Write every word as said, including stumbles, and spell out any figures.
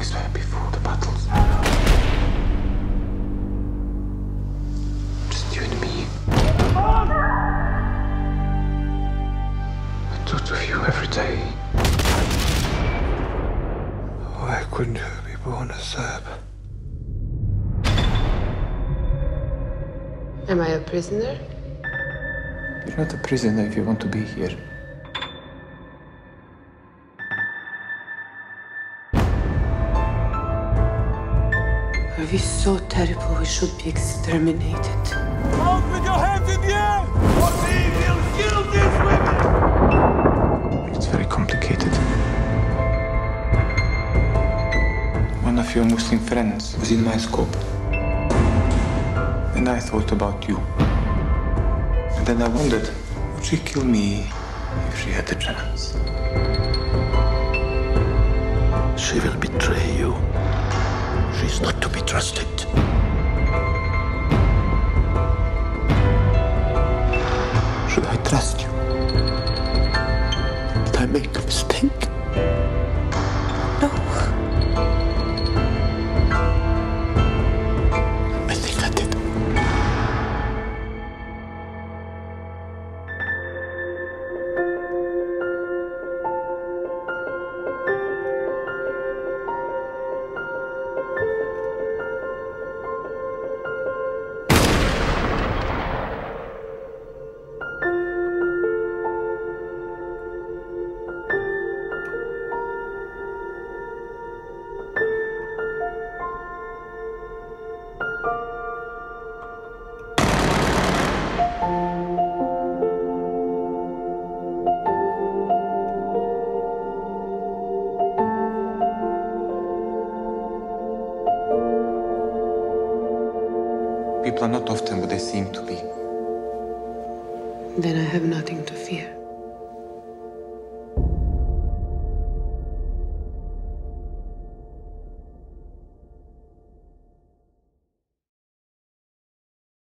always were before the battles. Just you and me. I thought of you every day. Why couldn't you be born a Serb? Am I a prisoner? You're not a prisoner if you want to be here. Are we so terrible we should be exterminated? Out with your hands in the air! Or we will kill these women! It's very complicated. One of your Muslim friends was in my scope. And I thought about you. And then I wondered, would she kill me if she had the chance? She will betray you. She's not to be trusted. Should I trust you? Did I make a mistake? No. I think I did. People are not often what they seem to be. Then I have nothing to fear.